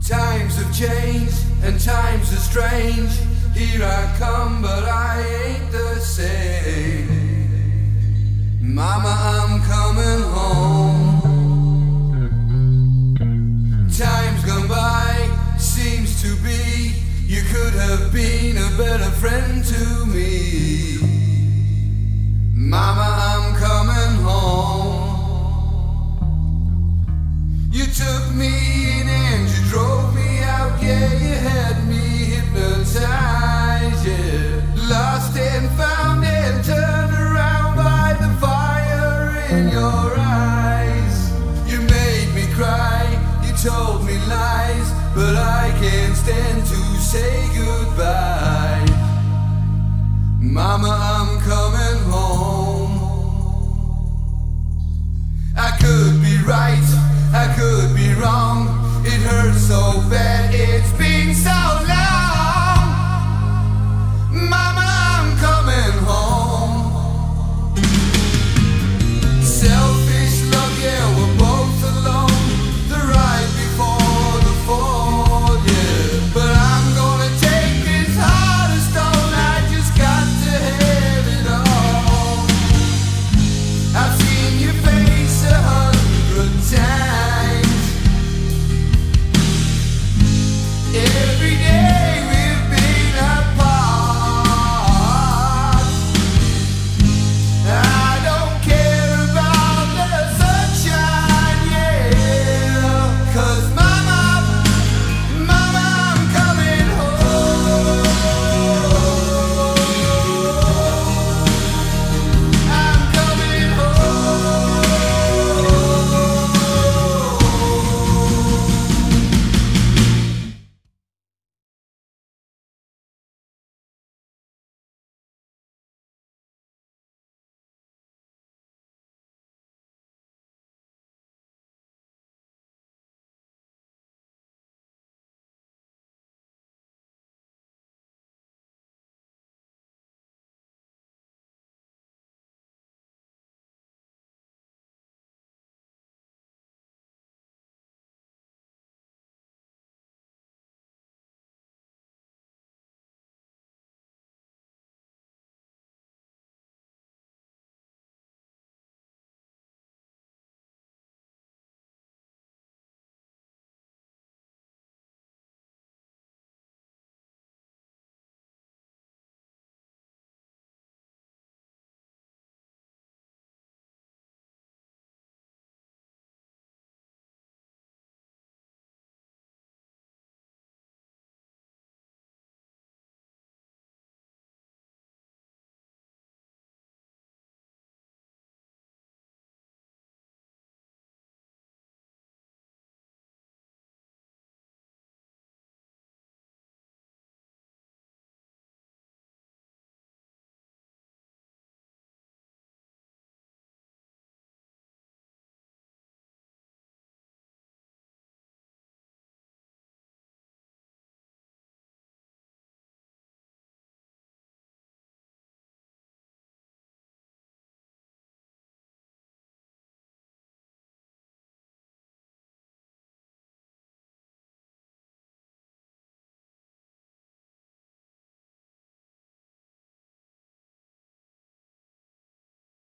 Times have changed and times are strange. Here I come, but I ain't the same. Mama, I'm coming home. Time's gone by, seems to be. You could have been a better friend to me. Mama, I'm coming home. You took me in and you drove me out, yeah, you had me hypnotized, yeah. Lost and found and turned around by the fire in your eyes. You made me cry, you told me lies, but I can't stand to say goodbye. Mama, I'm coming home. I could